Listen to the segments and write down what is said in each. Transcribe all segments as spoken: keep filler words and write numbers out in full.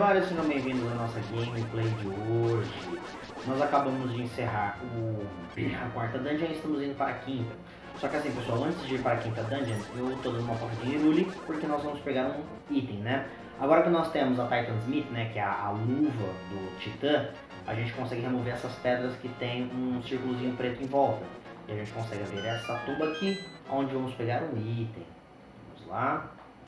jogadores, sejam bem-vindos à nossa gameplay de hoje. Nós acabamos de encerrar o, a quarta dungeon e estamos indo para a quinta. Só que assim, pessoal, antes de ir para a quinta dungeon, eu tô dando uma porta de Hyrule, porque nós vamos pegar um item, né? Agora que nós temos a Titan Smith, né, que é a, a luva do Titã, a gente consegue remover essas pedras que tem um círculozinho preto em volta. E a gente consegue abrir essa tuba aqui, onde vamos pegar um item. Vamos lá.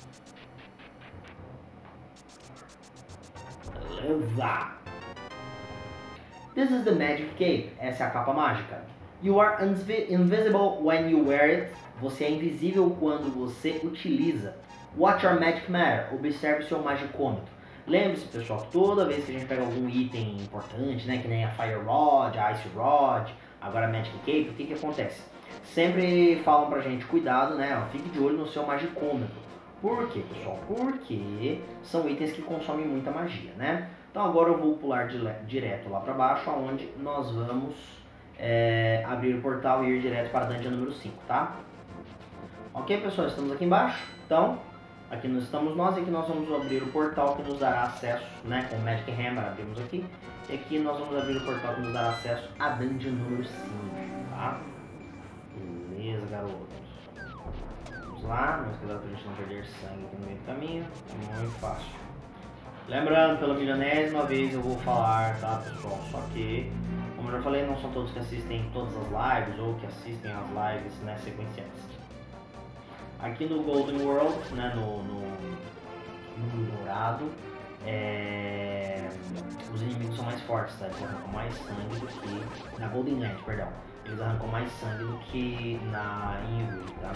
Beleza! This is the magic cape. Essa é a capa mágica. You are invisible when you wear it. Você é invisível quando você utiliza. Watch your magic meter. Observe seu magicômetro. Lembre-se, pessoal, que toda vez que a gente pega algum item importante, né, que nem a Fire Rod, a Ice Rod, agora a Magic Cape, o que que acontece? Sempre falam pra gente, cuidado, né, fique de olho no seu magicômetro. Por quê, pessoal? Porque são itens que consomem muita magia, né? Então agora eu vou pular direto lá pra baixo, onde nós vamos é, abrir o portal e ir direto para a dungeon número cinco, tá? Ok, pessoal, estamos aqui embaixo. Então, aqui nós estamos nós e aqui nós vamos abrir o portal que nos dará acesso, né? Com o Magic Hammer abrimos aqui. E aqui nós vamos abrir o portal que nos dará acesso à dungeon número cinco, tá? Beleza, garotos. Vamos lá, não esqueça pra gente não perder sangue aqui no meio do caminho. É muito fácil. Lembrando, pela milionésima vez eu vou falar, tá, pessoal? Só que, como eu já falei, não são todos que assistem todas as lives ou que assistem as lives, né, sequenciais. Aqui no Golden World, né, no, no, no dourado, é, os inimigos são mais fortes, tá? Eles arrancam mais sangue do que... Na Golden Land, perdão. Eles arrancam mais sangue do que na Hyrule, tá?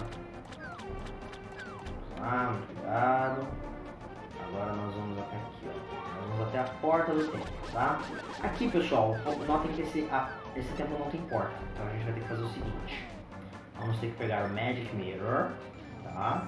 Ah, muito cuidado. Agora nós vamos até aqui, ó. Nós vamos até a porta do templo, tá? Aqui, pessoal, notem que esse, a, esse templo não tem porta. Então a gente vai ter que fazer o seguinte. Vamos ter que pegar o Magic Mirror, tá?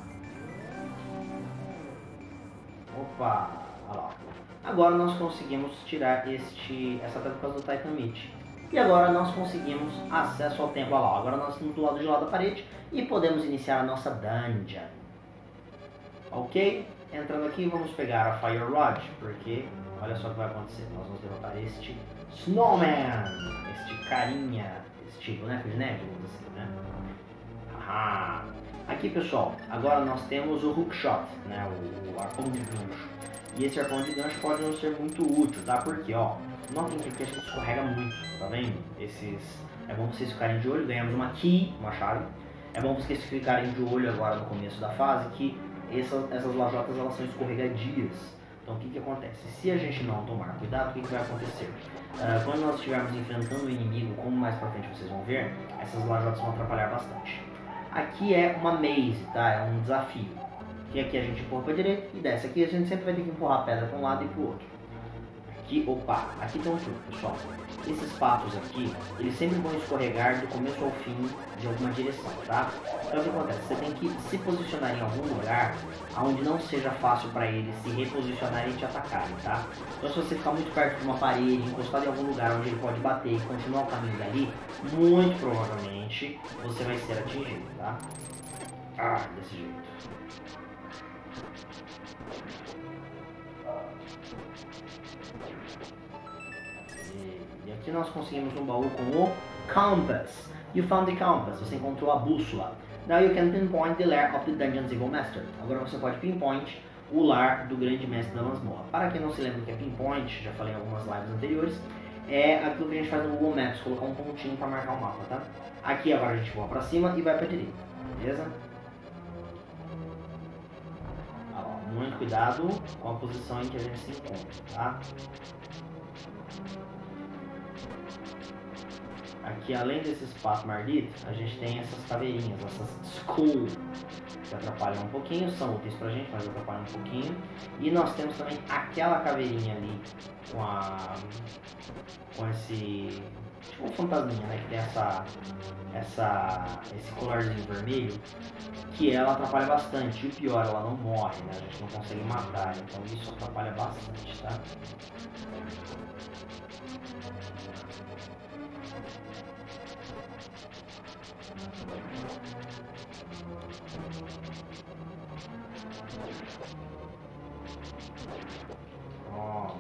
Opa! Olha lá. Agora nós conseguimos tirar este, essa pedra por causa do Titan Meat. E agora nós conseguimos acesso ao templo. Olha lá. Agora nós estamos do lado de lá da parede e podemos iniciar a nossa dungeon. Ok? Entrando aqui, vamos pegar a Fire Rod, porque olha só o que vai acontecer. Nós vamos derrotar este Snowman, este carinha, esse tipo, né, de neve, vamos assim, né? Haha. Aqui, pessoal, agora nós temos o Hookshot, né, o, o arpão de gancho. E esse arpão de gancho pode não ser muito útil, tá? Porque, ó, notem que aqui a gente escorrega muito, tá vendo? Esses... É bom vocês ficarem de olho, ganhamos uma key, uma chave. É bom vocês ficarem de olho agora no começo da fase, que Essas, essas lajotas elas são escorregadias. Então o que que acontece? Se a gente não tomar cuidado, o que que vai acontecer? Uh, quando nós estivermos enfrentando o inimigo, como mais pra frente vocês vão ver, essas lajotas vão atrapalhar bastante. Aqui é uma maze, tá? É um desafio. Que aqui a gente empurra pra direita e desce. Aqui a gente sempre vai ter que empurrar a pedra pra um lado e pro outro. Aqui, opa, aqui tem um truque, pessoal. Esses patos aqui, eles sempre vão escorregar do começo ao fim de alguma direção, tá? Então o que acontece? Você tem que se posicionar em algum lugar onde não seja fácil para eles se reposicionarem e te atacarem, tá? Então se você ficar muito perto de uma parede, encostado em algum lugar onde ele pode bater e continuar o caminho dali, muito provavelmente você vai ser atingido, tá? Ah, desse jeito. E aqui nós conseguimos um baú com o Compass. You found the compass. Você encontrou a bússola. Now you can pinpoint the lair of the dungeon's evil master. Agora você pode pinpoint o lar do grande mestre da masmorra. Para quem não se lembra o que é pinpoint, já falei em algumas lives anteriores, é aquilo que a gente faz no Google Maps, colocar um pontinho para marcar o mapa, tá? Aqui agora a gente voa para cima e vai para direita, beleza? Ah, ó, muito cuidado com a posição em que a gente se encontra, tá? Aqui, além desses patos malditos, a gente tem essas caveirinhas, essas skull, que atrapalham um pouquinho, são úteis pra gente, mas atrapalham um pouquinho. E nós temos também aquela caveirinha ali, com a... com esse... tipo um fantasminha, né, que tem essa... essa... esse colarzinho vermelho, que ela atrapalha bastante. E o pior, ela não morre, né, a gente não consegue matar, então isso atrapalha bastante, tá? Ó,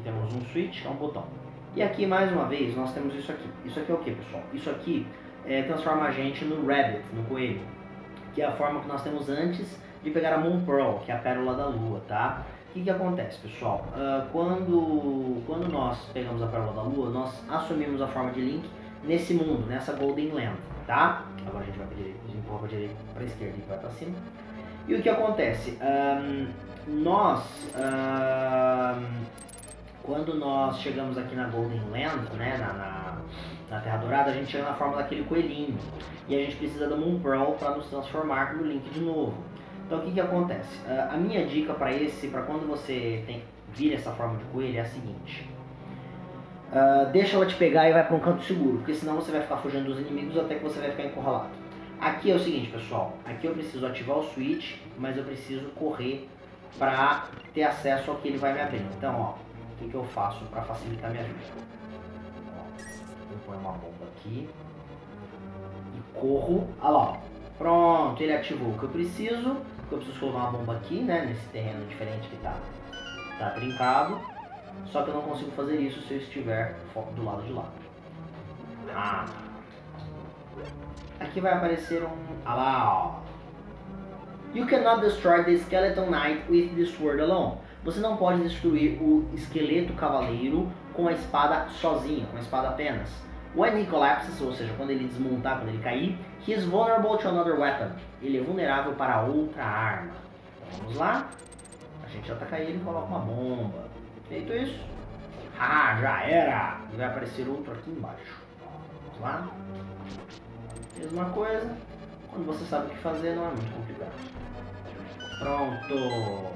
Aqui temos um switch, que é um botão. E aqui, mais uma vez, nós temos isso aqui. Isso aqui é o que, pessoal? Isso aqui é, transforma a gente no rabbit, no coelho, que é a forma que nós temos antes de pegar a Moon Pearl, que é a pérola da lua, tá? O que que acontece, pessoal? Uh, quando, quando nós pegamos a pérola da lua, nós assumimos a forma de Link nesse mundo, nessa Golden Land, tá? Agora a gente vai para direita, a gente empurra para direita, para esquerda e vai para cima. E o que acontece? Um, nós, um, quando nós chegamos aqui na Golden Land, né, na, na, na Terra Dourada, a gente chega na forma daquele coelhinho. E a gente precisa da Moon Pearl para nos transformar no Link de novo. Então o que que acontece? Uh, a minha dica para esse, para quando você tem, vira essa forma de coelho é a seguinte. Uh, deixa ela te pegar e vai para um canto seguro, porque senão você vai ficar fugindo dos inimigos até que você vai ficar encurralado. Aqui é o seguinte, pessoal, aqui eu preciso ativar o switch, mas eu preciso correr para ter acesso ao que ele vai me abrir. Então, ó, o que que eu faço para facilitar minha vida? Ó, eu ponho uma bomba aqui e corro, olha lá, ó. Pronto, ele ativou o que eu preciso, porque eu preciso colocar uma bomba aqui, né, nesse terreno diferente que tá, tá trincado. Só que eu não consigo fazer isso se eu estiver do lado de lá. Ah. Aqui vai aparecer um... Ah lá, ó. You cannot destroy the skeleton knight with the sword alone. Você não pode destruir o esqueleto cavaleiro com a espada sozinho, com a espada apenas. When he collapses, ou seja, quando ele desmontar, quando ele cair, he is vulnerable to another weapon. Ele é vulnerável para outra arma. Então, vamos lá. A gente ataca ele e coloca uma bomba. Feito isso, ah, já era! E vai aparecer outro aqui embaixo. Vamos lá. Mesma coisa. Quando você sabe o que fazer, não é muito complicado. Pronto!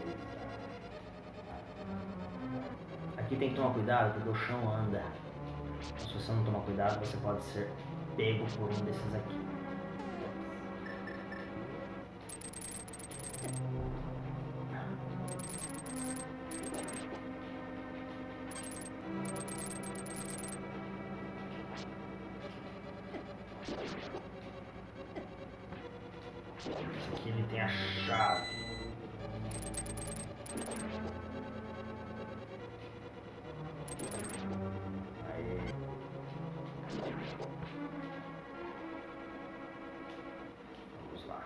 Aqui tem que tomar cuidado porque o chão anda. Se você não tomar cuidado, você pode ser pego por um desses aqui. Esse aqui ele tem a chave. Aí. Vamos lá.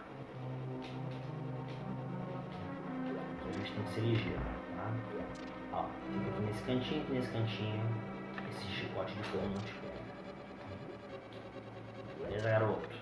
Aqui a gente tem que ser ligeiro, tá? Ó, fica aqui nesse cantinho, aqui nesse cantinho. Esse chicote de ferro não te pega. Beleza, garoto?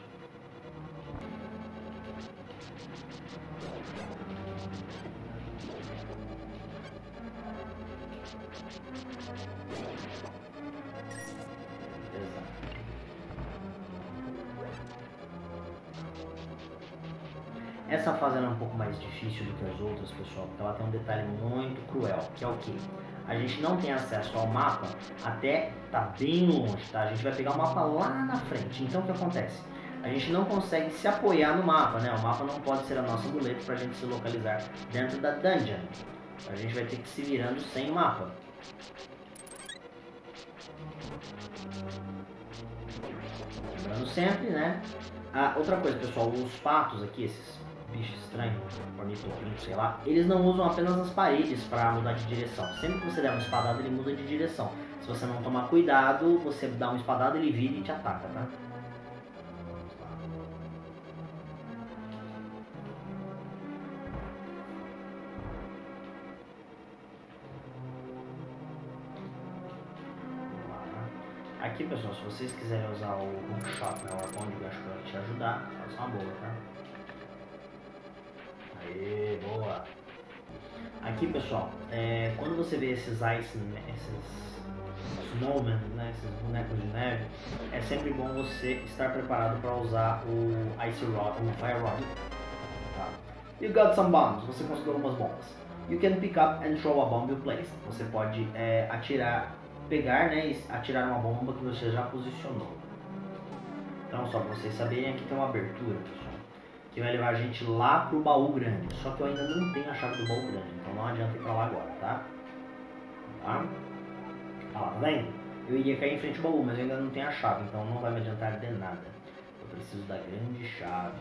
Essa fase é um pouco mais difícil do que as outras, pessoal, porque ela tem um detalhe muito cruel, que é o que? A gente não tem acesso ao mapa até tá bem longe, tá? A gente vai pegar o mapa lá na frente. Então o que acontece? A gente não consegue se apoiar no mapa, né? O mapa não pode ser a nossa muleta para a gente se localizar dentro da dungeon. A gente vai ter que ir se virando sem o mapa. Lembrando sempre, né? Ah, outra coisa, pessoal, os patos aqui, esses bichos estranhos, ornitorrinco, sei lá, eles não usam apenas as paredes para mudar de direção. Sempre que você der uma espadada, ele muda de direção. Se você não tomar cuidado, você dá uma espadada, ele vira e te ataca, tá? Aqui, pessoal, se vocês quiserem usar o hookshot, né, o arpão de gancho para te ajudar, faça uma boa, tá? Aê, boa! Aqui, pessoal, é, quando você vê esses ice, esses snowmen, né, esses bonecos de neve, é sempre bom você estar preparado para usar o ice rod, o fire rod. Tá? You got some bombs, você conseguiu algumas bombas. You can pick up and throw a bomb you placed. Você pode é, atirar, pegar, né, e atirar uma bomba que você já posicionou. Então, só para vocês saberem, aqui tem uma abertura, pessoal, que vai levar a gente lá pro baú grande. Só que eu ainda não tenho a chave do baú grande, então não adianta ir pra lá agora, tá? Tá? Ó, tá vendo? Eu iria cair em frente ao baú, mas eu ainda não tenho a chave, então não vai me adiantar de nada. Eu preciso da grande chave.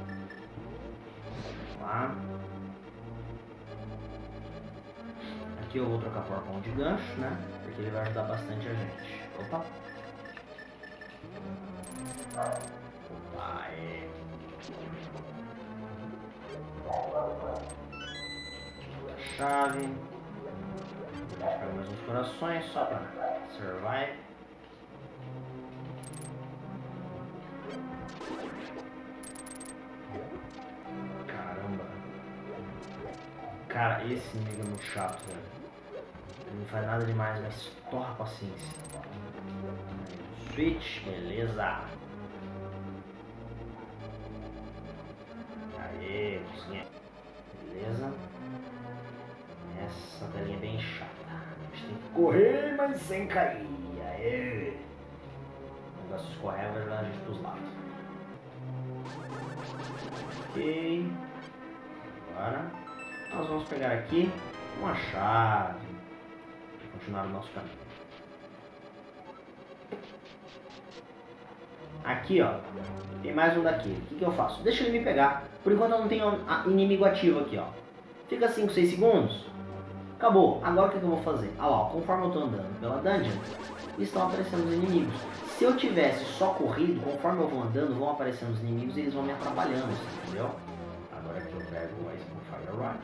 Vamos lá. Aqui Aqui eu vou trocar por arpão de gancho, né? Porque ele vai ajudar bastante a gente. Opa! Opa, é. A chave. Vou pegar mais uns corações só pra survive. Caramba. Cara, esse inimigo é muito chato, velho. Ele não faz nada demais, mas estoura a paciência. Switch, beleza. Aê, consegui. Beleza. Essa telinha é bem chata. A gente tem que correr, mas sem cair. Aê. O negócio escorrega vai jogar a gente pros lados. Ok. Agora nós vamos pegar aqui uma chave para continuar o nosso caminho. Aqui, ó, tem mais um daquele. O que, que eu faço? Deixa ele me pegar. Por enquanto eu não tenho inimigo ativo aqui, ó. Fica cinco, seis segundos. Acabou. Agora o que, que eu vou fazer? Ah lá, ó, conforme eu tô andando pela dungeon, estão aparecendo os inimigos. Se eu tivesse só corrido, conforme eu vou andando, vão aparecendo os inimigos e eles vão me atrapalhando, entendeu? Agora que eu pego o Fire Rod.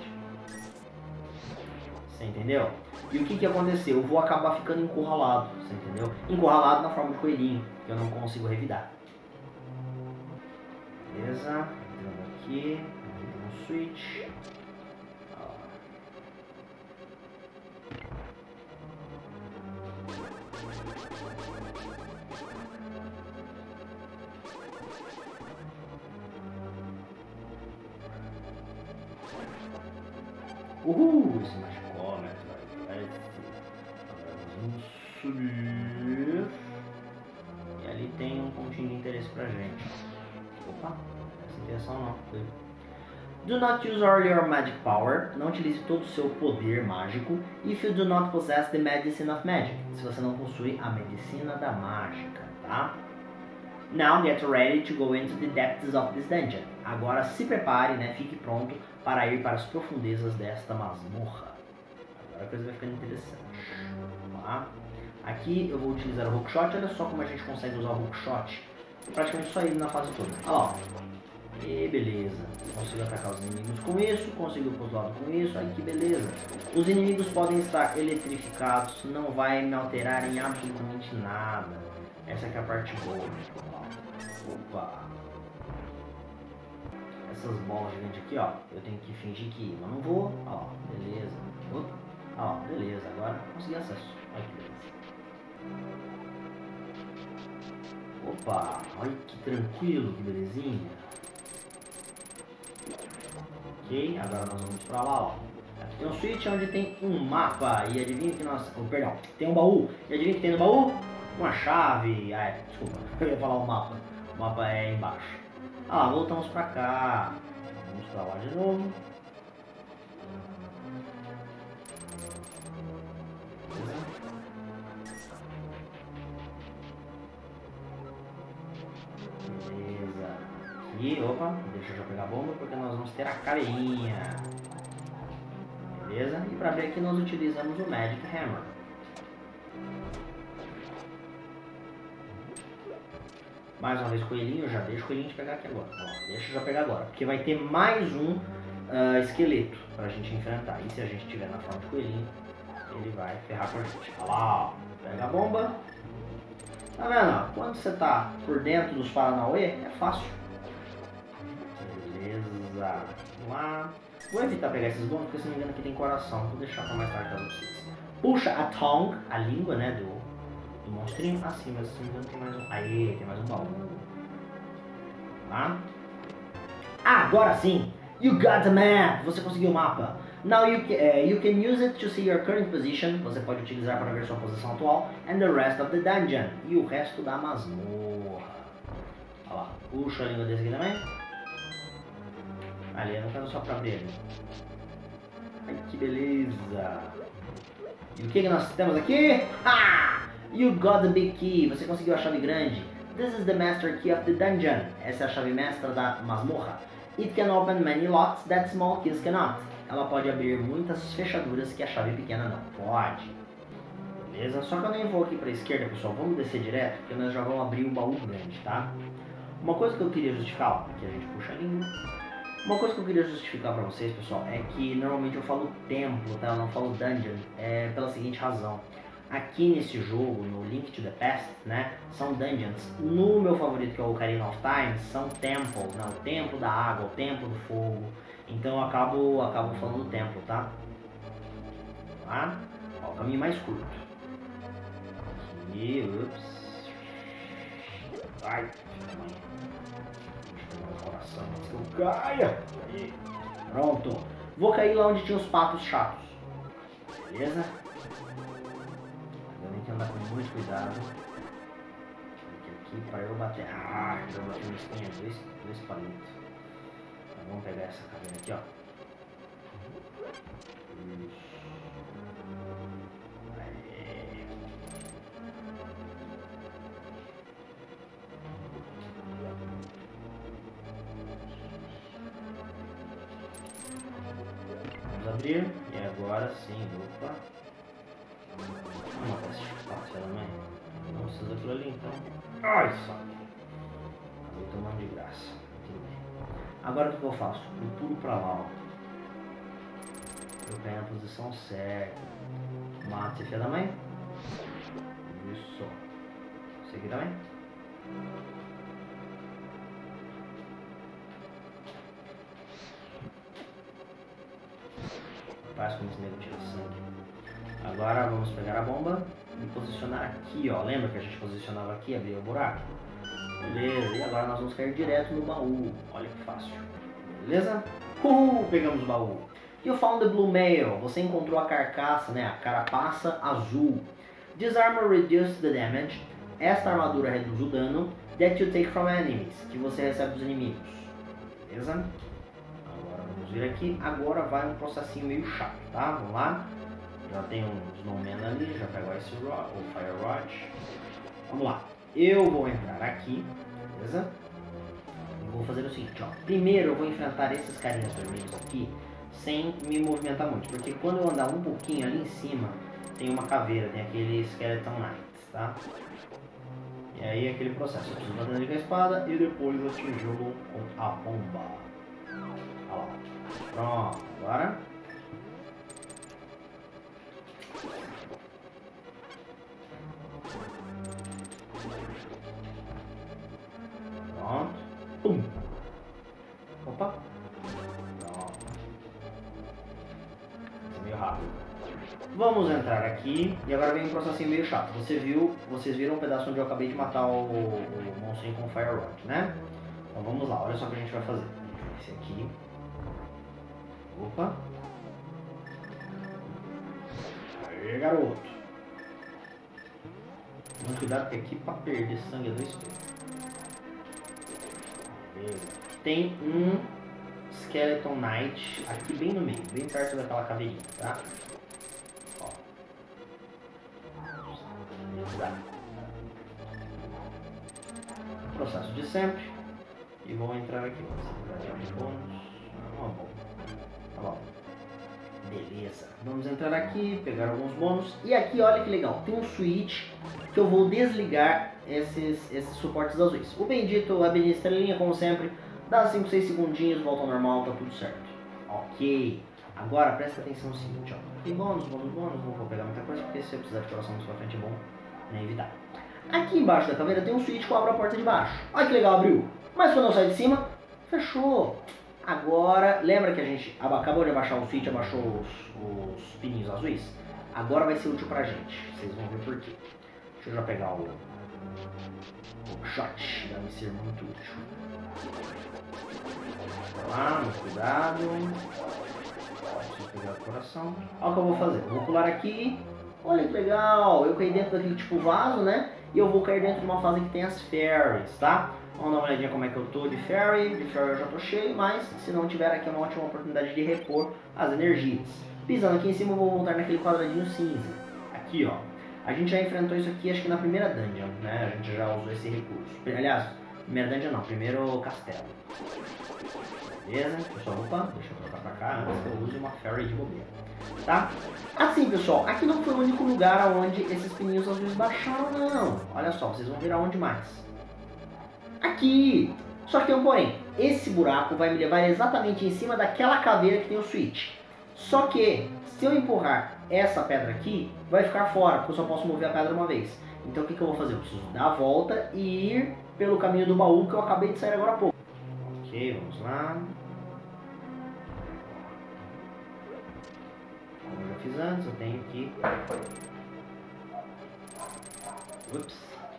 Você entendeu? E o que que aconteceu? Eu vou acabar ficando encurralado, você entendeu? Encurralado na forma de coelhinho, que eu não consigo revidar. Beleza, entrando aqui, aqui tem um switch. Uhul, esse machicômetro vai Agora vamos subir. E ali tem um pontinho de interesse pra gente. Opa, essa intenção não. Do not use all your magic power. Não utilize todo o seu poder mágico. If you do not possess the medicine of magic. Se você não possui a medicina da mágica, tá? Now get ready to go into the depths of this dungeon. Agora se prepare, né? Fique pronto para ir para as profundezas desta masmorra. Agora a coisa vai ficando interessante. Vamos lá. Aqui eu vou utilizar o hookshot. Olha só como a gente consegue usar o hookshot. Praticamente só ele na fase toda. Olha lá. E beleza. Consigo atacar os inimigos com isso. Consigo ir para os lados com isso. Aí que beleza. Os inimigos podem estar eletrificados. Não vai me alterar em absolutamente nada. Essa aqui é a parte boa. Opa. Essas bolas gigantes aqui, ó, eu tenho que fingir que ir, mas não vou. Ó, beleza. Opa. Ó, beleza. Agora consegui acesso. Olha que beleza. Opa, olha que tranquilo, que belezinha. Ok, agora nós vamos pra lá, ó. Aqui tem um switch onde tem um mapa. E adivinha que nós... Oh, perdão, tem um baú. E adivinha que tem no baú? Uma chave. Ah, é, desculpa, eu ia falar o mapa. O mapa é embaixo. Ah, voltamos pra cá. Vamos pra lá de novo. Beleza. Aqui, opa, deixa eu já pegar a bomba porque nós vamos ter a caveirinha. Beleza? E pra abrir aqui nós utilizamos o Magic Hammer. Mais uma vez coelhinho, eu já deixo o coelhinho de pegar aqui agora. Ó, deixa eu já pegar agora, porque vai ter mais um uh, esqueleto pra gente enfrentar. E se a gente tiver na forma de coelhinho, ele vai ferrar com a gente. Olha lá, ó. Pega a bomba. Tá vendo? Quando você tá por dentro dos Paranauê, é fácil. Beleza. Vamos lá. Vou evitar pegar esses bônus, porque se não me engano aqui tem coração. Vou deixar pra mais tarde caso precise. Puxa a tongue, a língua, né, do, do monstrinho. Ah, sim, mas se não me engano tem mais um. Aí, tem mais um baú. Tá? Ah, agora sim! You got the map! Você conseguiu o mapa. Now you can, uh, you can use it to see your current position. Você pode utilizar para ver sua posição atual. And the rest of the dungeon. E o resto da masmorra. Olha lá. Puxa a língua desse aqui também. Ali, eu não quero só para abrir ali. Ai, que beleza. E o que, que nós temos aqui? Ha! You got the big key. Você conseguiu a chave grande. This is the master key of the dungeon. Essa é a chave mestra da masmorra. It can open many locks that small keys cannot. ela pode abrir muitas fechaduras que a chave pequena não pode. Beleza? Só que eu nem vou aqui para a esquerda, pessoal. Vamos descer direto, porque nós já vamos abrir o baú grande, tá? Uma coisa que eu queria justificar, aqui a gente puxa a língua. Uma coisa que eu queria justificar para vocês, pessoal, é que normalmente eu falo templo, tá? Eu não falo dungeon, é pela seguinte razão. Aqui nesse jogo, no Link to the Past, né, são dungeons. No meu favorito, que é o Ocarina of Time, são temple, né, o templo da água, o templo do fogo. Então eu acabo, acabo falando templo, tá? Tá? Ó, o caminho mais curto. Aqui, ups. Ai, coração, antes que eu caia. Aí. Pronto. Vou cair lá onde tinha os patos chatos. Beleza? Tem que andar com muito cuidado. Porque aqui para eu bater. Ah, eu bati no espinho, dois, dois palitos. Então, vamos pegar essa caveira aqui, ó. Isso. Aí. Vamos abrir. E agora sim, opa. Vamos matar esse pato também. Não precisa daquilo ali então. Ai, só. Acabei tomando de graça. Tudo bem. Agora o que eu faço? Eu pulo pra lá, ó. Eu pego a posição certa. Mato esse filho da mãe. Isso. Esse aqui também. Faz como esse nego tira sangue. Agora vamos pegar a bomba e posicionar aqui, ó. Lembra que a gente posicionava aqui, abria o buraco? Beleza, e agora nós vamos cair direto no baú. Olha que fácil. Beleza? Uhul, pegamos o baú. You found the blue mail. Você encontrou a carcaça, né? A carapaça azul. This armor reduces the damage. Esta armadura reduz o dano that you take from enemies, que você recebe dos inimigos. Beleza? Agora vamos vir aqui. Agora vai um processinho meio chato, tá? Vamos lá. Já tem um snowman ali, já pegou esse rod, o fire rod. Vamos lá. Eu vou entrar aqui, beleza? E vou fazer o seguinte, ó. Primeiro eu vou enfrentar esses carinhas vermelhos aqui sem me movimentar muito, porque quando eu andar um pouquinho ali em cima tem uma caveira, tem aquele Skeleton Knights, tá? E aí aquele processo, eu preciso bater com a espada e depois atingi-lo com a bomba. Olha lá. Pronto, agora. Pronto. Pum. Opa. Pronto. Isso é meio rápido. Vamos entrar aqui. E agora vem um processinho meio chato. Você viu, vocês viram um pedaço onde eu acabei de matar o, o monstrinho com Fire Rod, né? Então vamos lá. Olha só o que a gente vai fazer. A gente vai esse aqui. Opa. Aê, garoto. Muito cuidado porque aqui pra perder sangue é dois pés. Tem um Skeleton Knight aqui bem no meio, bem perto daquela caveirinha, tá? Ó. Processo de sempre. E vou entrar aqui. Vamos entrar bônus. Uma bomba. Tá bom. Beleza. Vamos entrar aqui, pegar alguns bônus. E aqui, olha que legal, tem um switch que eu vou desligar esses, esses suportes azuis. O bendito, a bendita estrelinha, como sempre, dá cinco, seis segundinhos, volta ao normal, tá tudo certo. Ok. Agora, presta atenção no seguinte, ó. Tem bônus, bônus, bônus, não vou pegar muita coisa, porque se eu precisar de coração mais pra frente é bom, né, evitar. Aqui embaixo da caveira tem um switch que abre a porta de baixo. Olha que legal, abriu. Mas quando eu saio de cima, fechou. Agora, lembra que a gente acabou de abaixar o switch, abaixou os, os pininhos azuis? Agora vai ser útil pra gente. Vocês vão ver por quê. Deixa eu já pegar o, o shot. Deve ser muito útil. Vai lá, muito cuidado. Deixa eu pegar o coração. Olha o que eu vou fazer. Eu vou pular aqui. Olha que legal. Eu caí dentro daquele tipo vaso, né? E eu vou cair dentro de uma fase que tem as fairies, tá? Vamos dar uma olhadinha como é que eu tô de fairy. De fairy eu já tô cheio, mas se não tiver aqui é uma ótima oportunidade de repor as energias. Pisando aqui em cima eu vou voltar naquele quadradinho cinza. Aqui, ó. A gente já enfrentou isso aqui, acho que na primeira dungeon, né? A gente já usou esse recurso. Aliás, primeira dungeon não, primeiro castelo. Beleza? Pessoal, opa, deixa eu trocar pra cá antes que eu use uma Fairy de bobeira. Tá? Assim, pessoal, aqui não foi o único lugar onde esses pininhos azuis baixaram, não. Olha só, vocês vão ver aonde mais. Aqui! Só que tem um porém. Esse buraco vai me levar exatamente em cima daquela caveira que tem o switch. Só que, se eu empurrar essa pedra aqui, vai ficar fora, porque eu só posso mover a pedra uma vez. Então o que, que eu vou fazer? Eu preciso dar a volta e ir pelo caminho do baú que eu acabei de sair agora há pouco. Ok, vamos lá. Como eu já fiz antes, eu tenho que... Ups.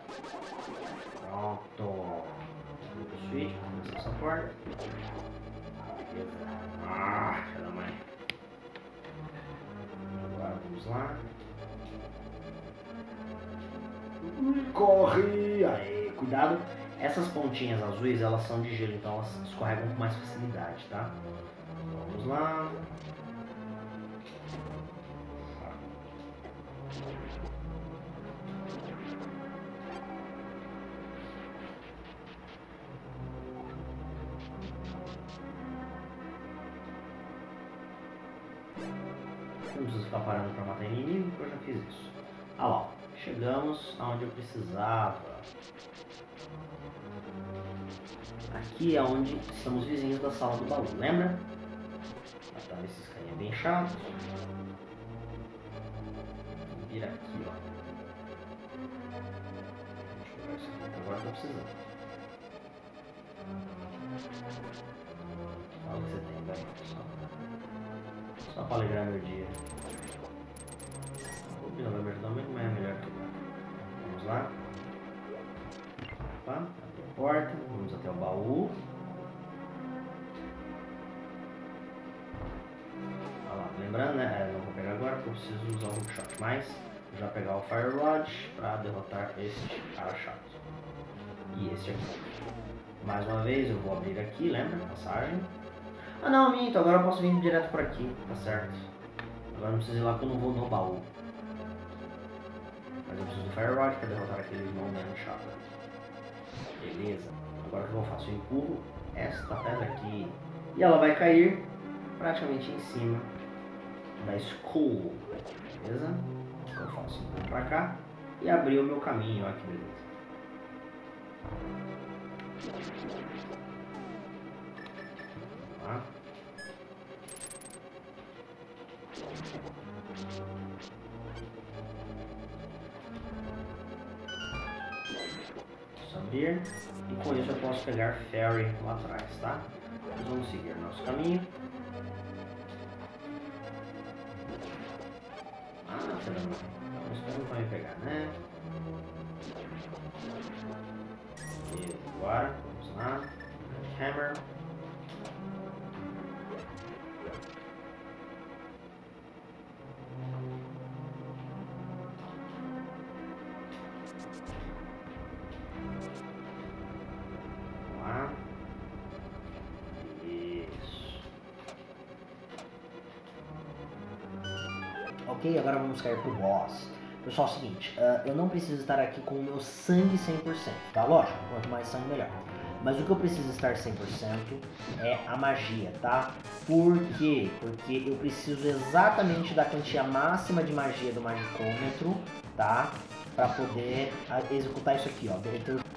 Pronto. Desliga o switch, vamos começar essa porta. Beleza. Ah, filha da mãe. Agora vamos lá. Corre! Aí, cuidado. Essas pontinhas azuis, elas são de gelo, então elas escorregam com mais facilidade, tá? Vamos lá. Não preciso ficar parando para matar inimigo, porque eu já fiz isso. Ah lá, chegamos aonde eu precisava. Aqui é onde estamos vizinhos da sala do baú, lembra? Matar esses carinha bem chatos. Vira aqui, ó. Deixa eu pegar isso aqui, agora eu tô precisando. Olha o que você tem, velho. Só, só pra alegrar meu dia. O Pino vai me ajudar muito, mas é melhor que nada. Vamos lá. Opa, abre a porta, vamos até o baú. Olha lá, lembrando, né? Eu não vou pegar agora porque eu preciso usar o hookshot, mas eu já pegar o Fire Rod para derrotar este cara chato. E este aqui. Mais uma vez eu vou abrir aqui, lembra? Passagem. Ah não, minto, agora eu posso vir direto por aqui, tá certo. Agora não preciso ir lá porque eu não vou no baú. Mas eu preciso do Fire Rod para derrotar aquele irmão mesmo chato. Beleza. Agora o que eu faço? Eu empurro esta pedra aqui. E ela vai cair praticamente em cima da Skull. Beleza? O que eu faço? Eu vou pra cá e abrir o meu caminho. Olha que beleza. Tá? Abrir, e com isso eu posso pegar Fairy lá atrás, tá? Nós vamos seguir nosso caminho. Ah, filha da mãe, então esperando pra me pegar, né? E agora, vamos lá, Hammer. Ok, agora vamos cair pro boss. Pessoal, é o seguinte, uh, eu não preciso estar aqui com o meu sangue cem por cento, tá? Lógico, quanto mais sangue melhor. Mas o que eu preciso estar cem por cento é a magia, tá? Por quê? Porque eu preciso exatamente da quantia máxima de magia do magicômetro, tá? Pra poder uh, executar isso aqui, ó. Derreter o...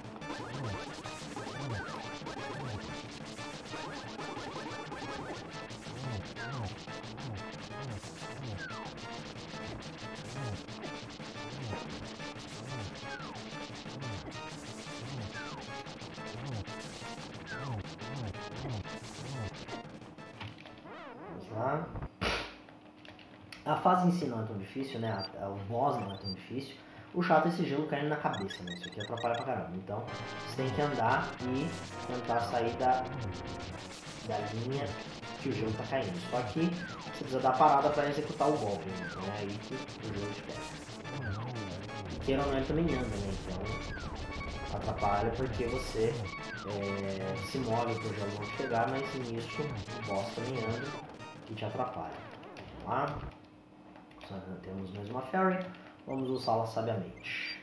A fase em si não é tão difícil, né? O boss não é tão difícil. O chato é esse gelo caindo na cabeça, né? Isso aqui atrapalha pra caramba. Então, você tem que andar e tentar sair da, da linha que o gelo tá caindo. Só que você precisa dar parada pra executar o golpe, né? Então é aí que o gelo te pega. E queira ou não, ele também anda, né? Então, atrapalha porque você é, se move pro gelo não chegar, mas nisso o boss também anda que te atrapalha. Vamos lá. Temos mais uma Fairy, vamos usá-la sabiamente.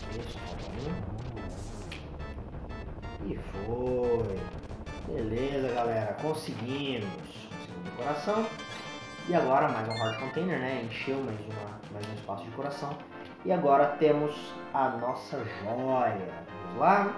Isso, e foi. Beleza, galera. Conseguimos. Conseguimos decoração. E agora mais um Heart Container, né? Encheu mais, uma, mais um espaço de coração. E agora temos a nossa joia. Vamos lá.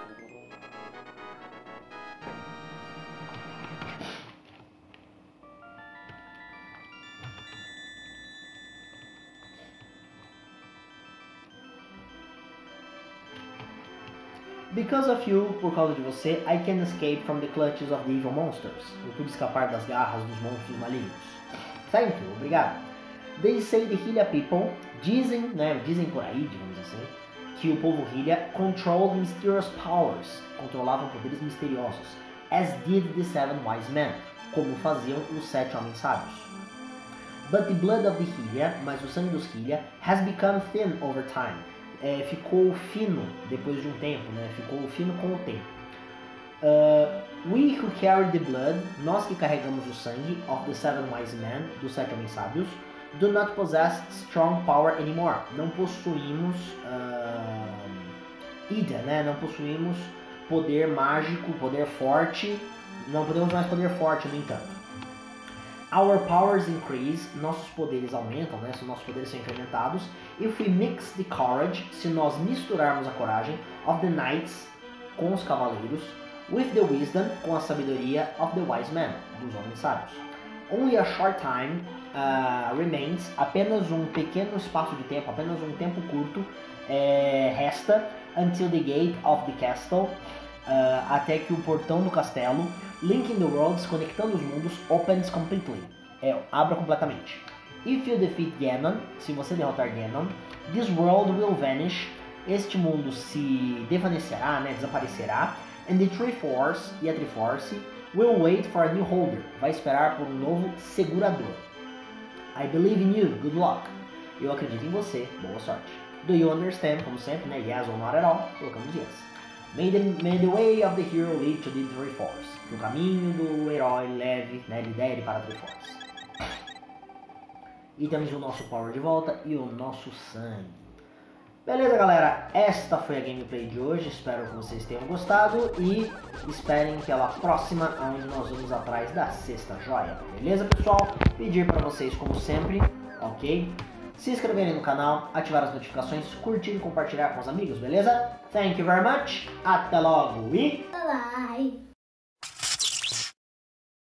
Because of you, por causa de você, I can escape from the clutches of the evil monsters. Eu pude escapar das garras dos monstros malignos. Thank you, obrigado. They say the Hylia people, dizem, né, dizem por aí, digamos assim, que o povo Hylia controlled mysterious powers, controlavam poderes misteriosos, as did the seven wise men, como faziam os sete homens sábios. But the blood of the Hylia, mas o sangue dos Hylia, has become thin over time. É, ficou fino depois de um tempo, né? Ficou fino com o tempo. Uh, we who carry the blood, nós que carregamos o sangue of the seven wise men, dos sete homens sábios, do not possess strong power anymore. Não possuímos uh, ida, né? Não possuímos poder mágico, poder forte. Não podemos mais poder forte, no entanto. Our powers increase, nossos poderes aumentam, né? Se nossos poderes são incrementados. If we mix the courage, se nós misturarmos a coragem, of the knights, com os cavaleiros, with the wisdom, com a sabedoria, of the wise men, dos homens sábios. Only a short time uh, remains, apenas um pequeno espaço de tempo, apenas um tempo curto é, resta, until the gate of the castle, uh, até que o portão do castelo, linking the worlds, conectando os mundos, opens completely, é, abra completamente. If you defeat Ganon, se você derrotar Ganon, this world will vanish, este mundo se desvanecerá, né, desaparecerá, and the Triforce, e a Triforce, will wait for a new holder, vai esperar por um novo segurador. I believe in you, good luck. Eu acredito em você, boa sorte. Do you understand, como sempre, né, yes or not at all, colocamos yes. May the, may the way of the hero lead to the Triforce, que o caminho do herói leve, né, lidere para a Triforce. E temos o nosso power de volta e o nosso sangue. Beleza, galera? Esta foi a gameplay de hoje. Espero que vocês tenham gostado. E esperem pela próxima, onde nós vamos atrás da sexta joia. Beleza, pessoal? Pedir para vocês, como sempre, ok? Se inscreverem no canal, ativar as notificações, curtir e compartilhar com os amigos, beleza? Thank you very much. Até logo e... Bye bye.